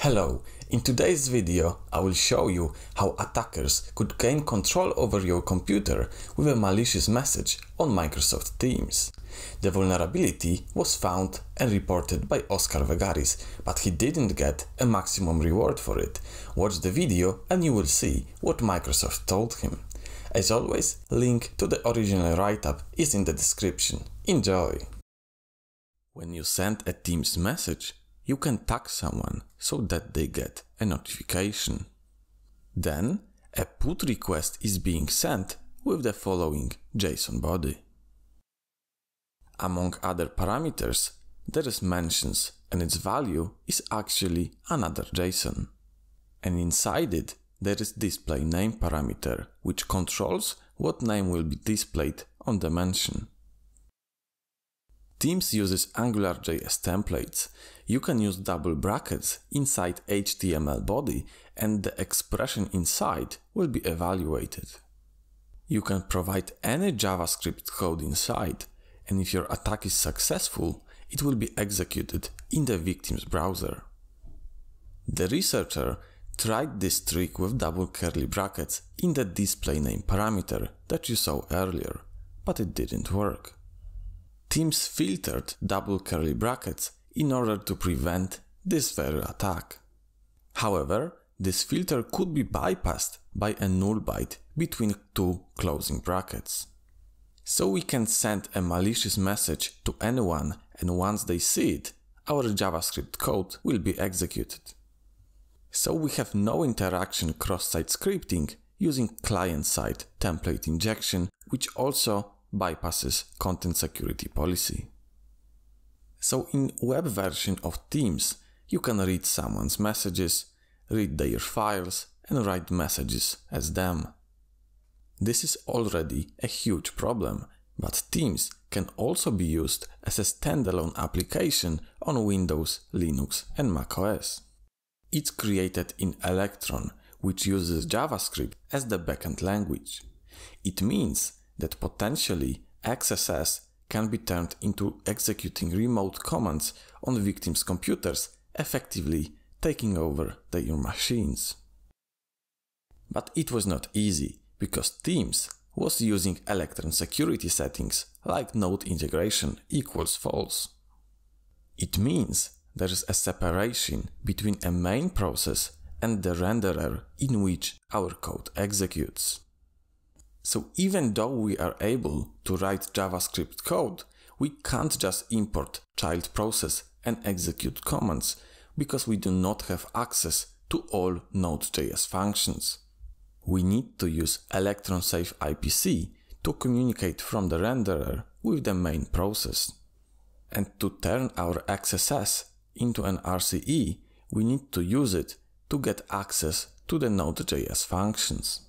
Hello, in today's video I will show you how attackers could gain control over your computer with a malicious message on Microsoft Teams. The vulnerability was found and reported by Oscar Vegaris, but he didn't get a maximum reward for it. Watch the video and you will see what Microsoft told him. As always, link to the original write-up is in the description. Enjoy! When you send a Teams message, you can tag someone so that they get a notification. Then, a put request is being sent with the following JSON body. Among other parameters, there is mentions and its value is actually another JSON. And inside it, there is display name parameter, which controls what name will be displayed on the mention. Teams uses AngularJS templates. You can use double brackets inside HTML body and the expression inside will be evaluated. You can provide any JavaScript code inside, and if your attack is successful, it will be executed in the victim's browser. The researcher tried this trick with double curly brackets in the display name parameter that you saw earlier, but it didn't work. Teams filtered double curly brackets in order to prevent this very attack. However, this filter could be bypassed by a null byte between two closing brackets. So we can send a malicious message to anyone, and once they see it, our JavaScript code will be executed. So we have no interaction cross-site scripting using client-side template injection, which also bypasses content security policy. So in web version of Teams, you can read someone's messages, read their files and write messages as them. This is already a huge problem, but Teams can also be used as a standalone application on Windows, Linux and macOS. It's created in Electron, which uses JavaScript as the backend language. It means that potentially XSS can be turned into executing remote commands on victims' computers, effectively taking over their machines. But it was not easy, because Teams was using Electron security settings like node integration equals false. It means there is a separation between a main process and the renderer in which our code executes. So even though we are able to write JavaScript code, we can't just import child process and execute commands, because we do not have access to all Node.js functions. We need to use Electron Safe IPC to communicate from the renderer with the main process. And to turn our XSS into an RCE, we need to use it to get access to the Node.js functions.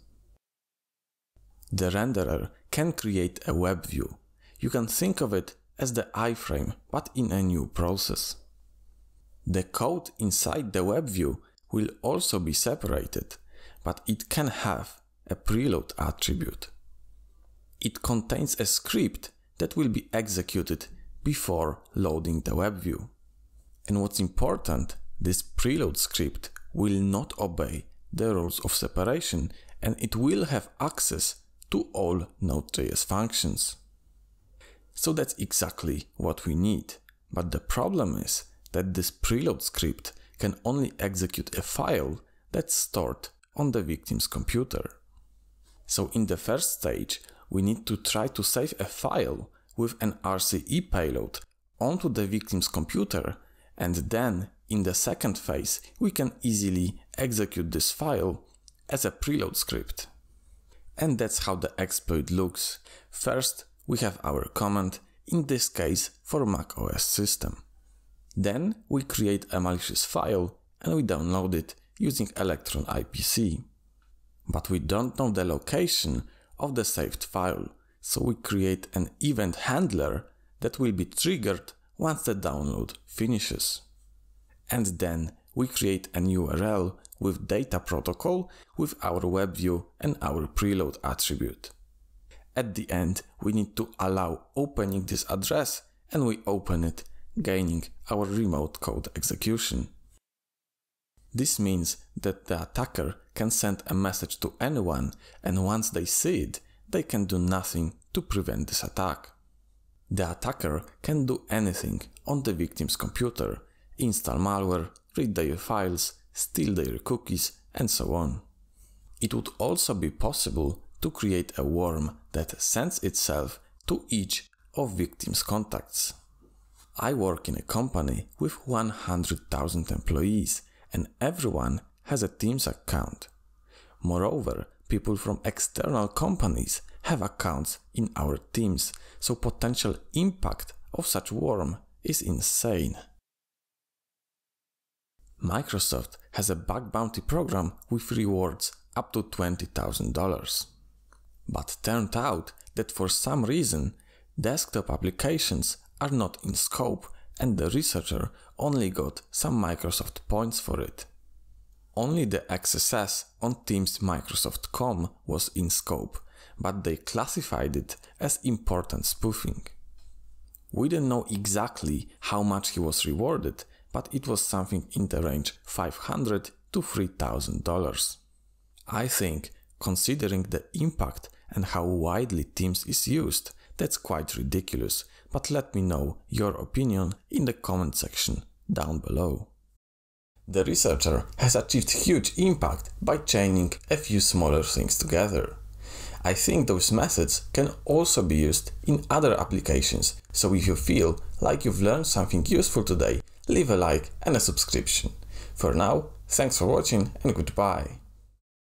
The renderer can create a web view. You can think of it as the iframe, but in a new process. The code inside the web view will also be separated, but it can have a preload attribute. It contains a script that will be executed before loading the web view. And what's important, this preload script will not obey the rules of separation, and it will have access to all Node.js functions. So that's exactly what we need. But the problem is that this preload script can only execute a file that's stored on the victim's computer. So in the first stage, we need to try to save a file with an RCE payload onto the victim's computer, and then in the second phase, we can easily execute this file as a preload script. And that's how the exploit looks. First, we have our command, in this case for Mac OS system. Then we create a malicious file and we download it using Electron IPC. But we don't know the location of the saved file, so we create an event handler that will be triggered once the download finishes. And then we create an URL with data protocol with our web view and our preload attribute. At the end, we need to allow opening this address, and we open it, gaining our remote code execution. This means that the attacker can send a message to anyone, and once they see it, they can do nothing to prevent this attack. The attacker can do anything on the victim's computer: install malware, read their files, steal their cookies, and so on. It would also be possible to create a worm that sends itself to each of victims' contacts. I work in a company with 100,000 employees, and everyone has a Teams account. Moreover, people from external companies have accounts in our Teams, so potential impact of such worm is insane. Microsoft has a bug bounty program with rewards up to $20,000. But turned out that for some reason, desktop applications are not in scope, and the researcher only got some Microsoft points for it. Only the XSS on Teams Microsoft.com was in scope, but they classified it as important spoofing. We don't know exactly how much he was rewarded, but it was something in the range $500 to $3,000. I think, considering the impact and how widely Teams is used, that's quite ridiculous, but let me know your opinion in the comment section down below. The researcher has achieved huge impact by chaining a few smaller things together. I think those methods can also be used in other applications, so if you feel like you've learned something useful today, leave a like and a subscription. For now, thanks for watching and goodbye.